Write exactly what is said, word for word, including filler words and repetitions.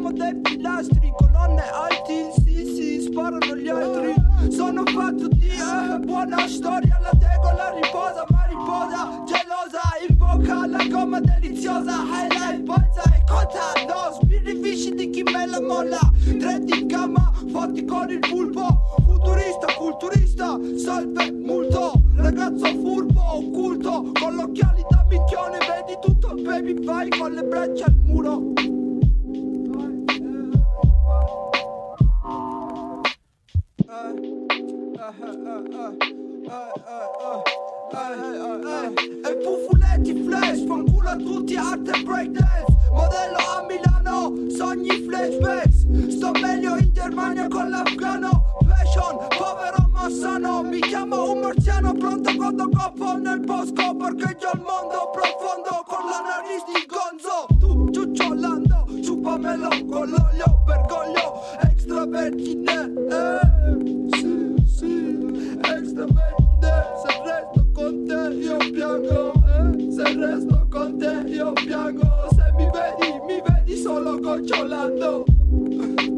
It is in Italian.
siamo dei pilastri, colonne alti, sì sì, sparano gli altri. Sono fatto di eh, buona storia, la tegola riposa, ma riposa, gelosa, in bocca la gomma deliziosa, highlight, balza e cotta, no, spirifisci di chi me la molla, tre di gamma, fatti con il pulpo, futurista, culturista, salve, multo, ragazzo furbo, occulto, con l'occhiali da minchione, vedi tutto, baby, vai con le braccia al muro. E puffuletti flash, fanculo a tutti, arte breakdance, modello a Milano, sogni flashbacks, sto meglio in Germania con l'afgano, fashion, povero ma sano, mi chiamo un marziano pronto quando coppo nel bosco, parcheggio al mondo profondo con la nariz di gonzo, tu ciucciolando, ciupamelo con l'olio, vergoglio, extravergine, eh, sì, sì, extravergine, se resto con te io piango, eh, se resto con te io piango, se mi vedi, mi vedi solo gocciolando.